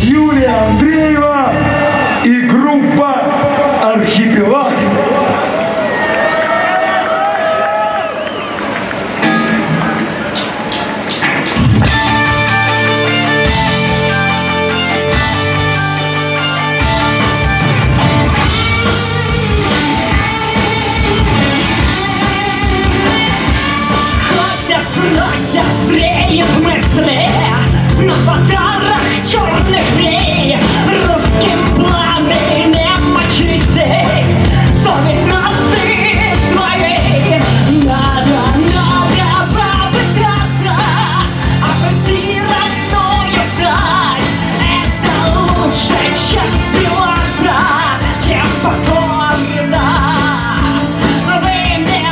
Юлия Андреева и группа «Архипелаг». Зреют мысли на базарах черных дней. Русским пламенем очистить совесть нации своей. Надо попытаться обойти родную стать. Это лучше, чем сбиваться, чем покорно вымирать.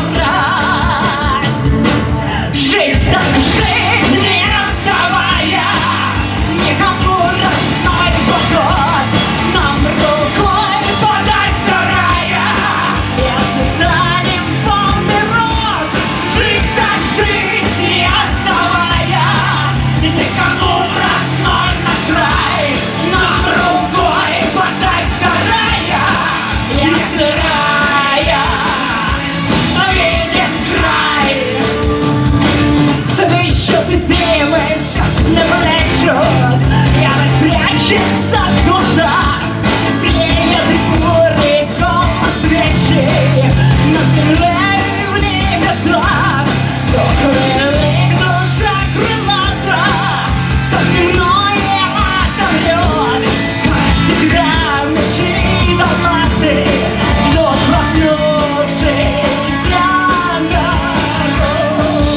Жизнь так жить, не отдавая никому родной поход. Нам рукой подать вторая, если станем полный рост. Жизнь так жить, не отдавая никому родной наш край. Нам рукой подать вторая, если рая видим край. Свищут зимы, весны плещут, ярость прячется в глазах. Зреет бури, голос вещей на земле и в небесах. Но крылья душа крылата, что земное отомрет. Всегда ночи до маты ждут проснувшийся народ.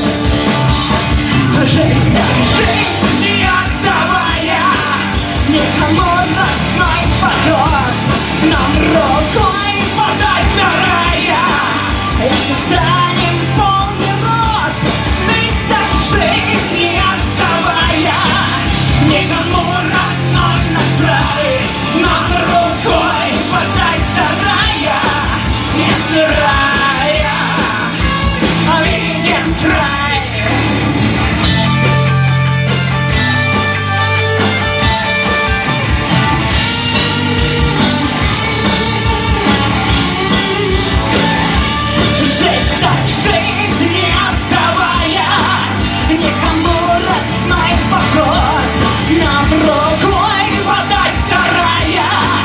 Жизнь так жить, не отдавая никому родной поднос. Нам рукой подать вторая, если станем полный рост. Жизнь так жить, не отдавая никому родной наш край. Нам рукой подать вторая, если рая видим край. Жизнь так жить, не отдавая никому родной поход. Нам рукой подать вторая,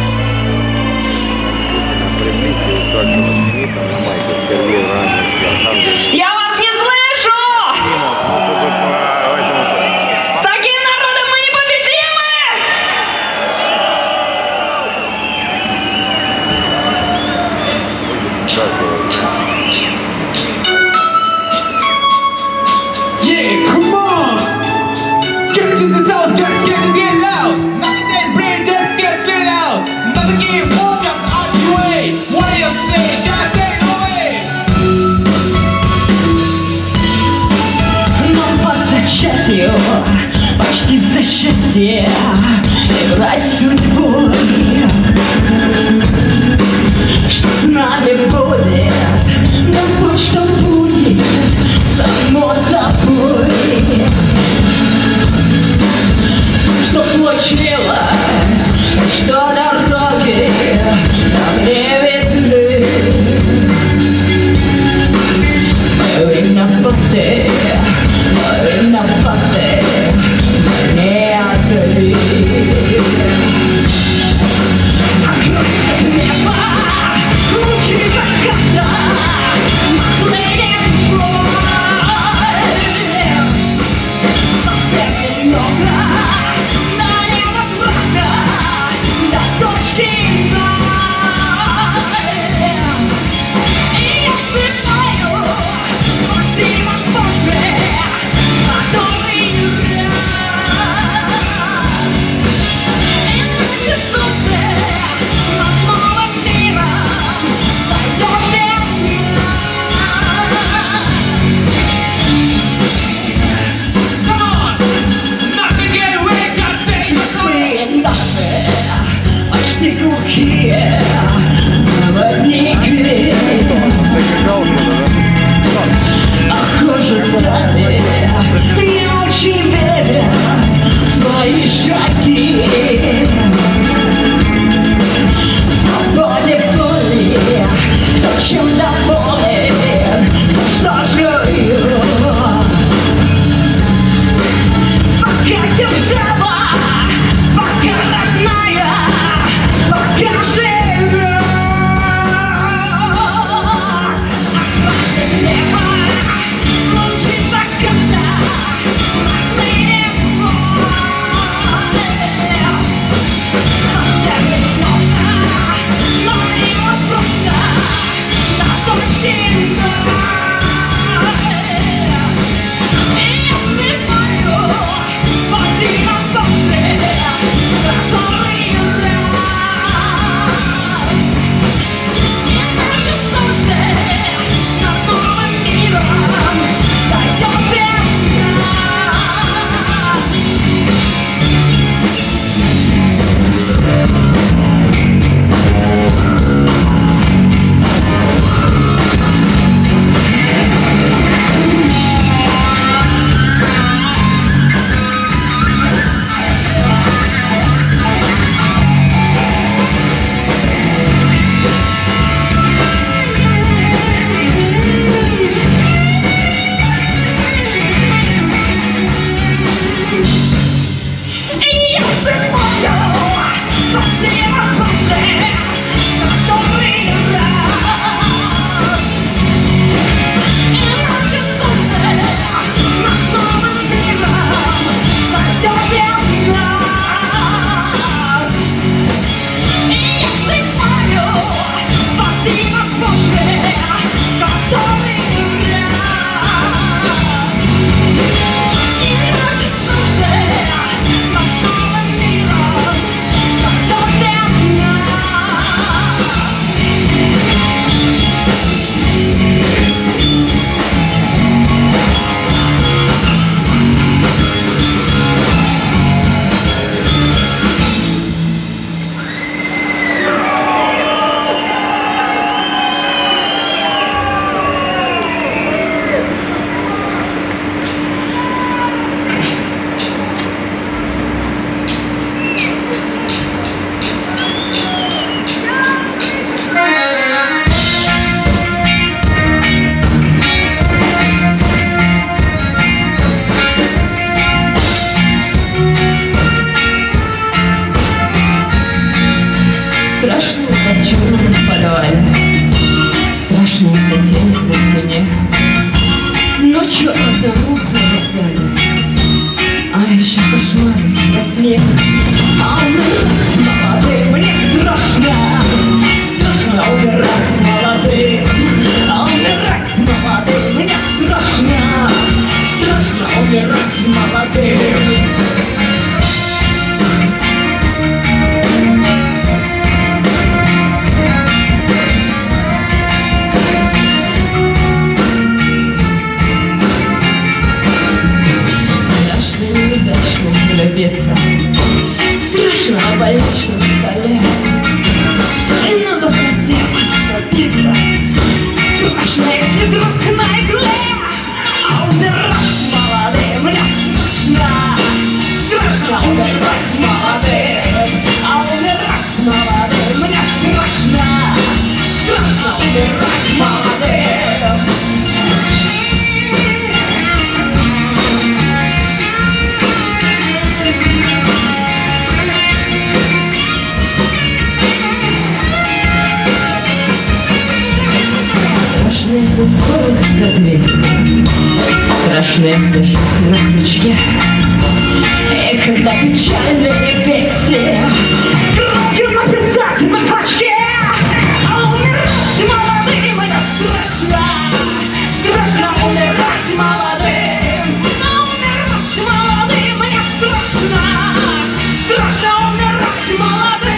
страшные жизни на крючке. И когда печальные вести громким написать на пачке, а умирать молодым мне страшно, страшно умирать молодым, а умирать молодым мне страшно, страшно умирать молодым.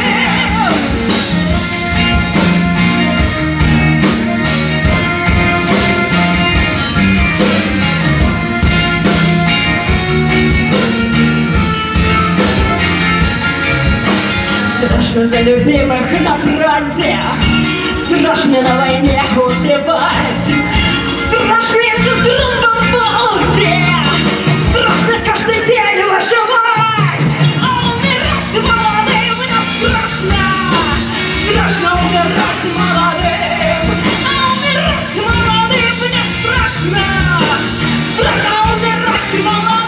Страшно за любимых на фронте, страшно на войне убивать, страшно, если струн в борте, страшно каждый день выживать, а умирать молодым мне страшно, страшно умирать молодым, а умирать молодым мне страшно, страшно умирать молодым.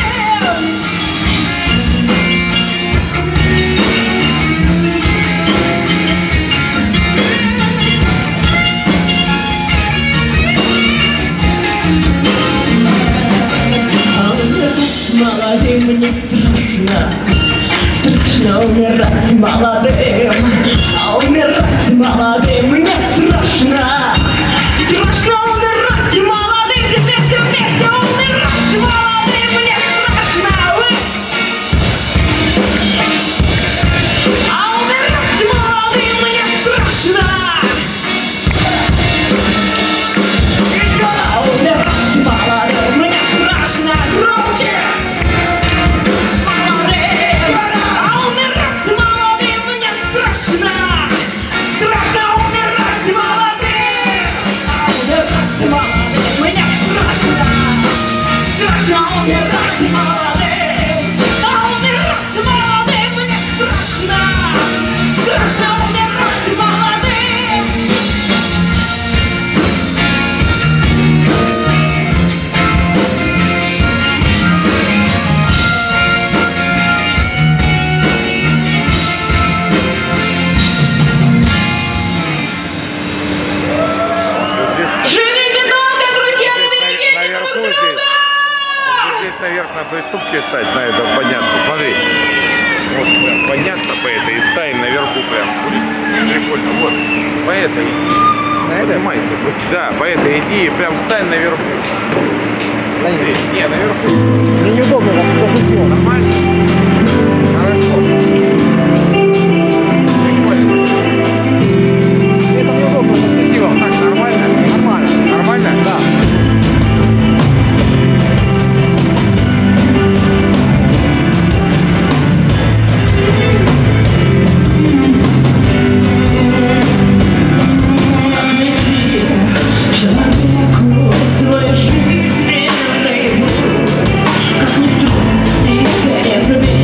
Молодым мне страшно, страшно умирать молодым, а умирать молодым мне страшно, страшно умирать молодым, теперь все вместе умирать молодым мне страшно, а умирать молодым мне страшно, еще умирать молодым мне страшно, громче. Наверх на приступке стать, на это подняться, смотри. Вот прям подняться по этой и стань наверху прям. Прикольно, вот. По этой иди. Поднимайся. Да, по этой иди и прям встань наверху. Смотри. Не, наверху. Мне неудобно, как засуснул. Нормально? Хорошо. Прикольно. Это неудобно, красиво. Так, нормально? Нормально. Нормально? Да. Свой жизненный путь, как ни странно, не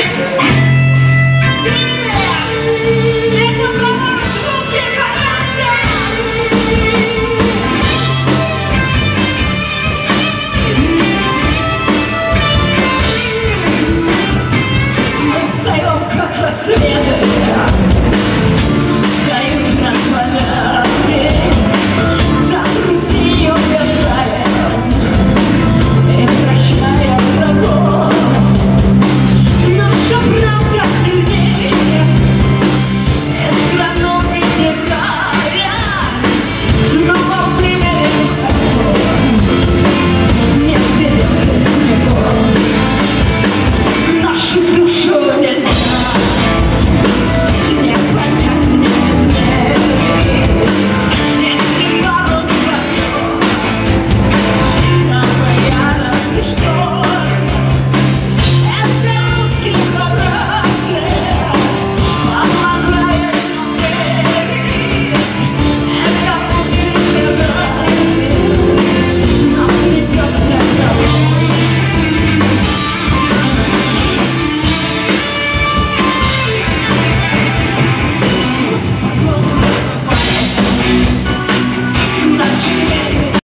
Thank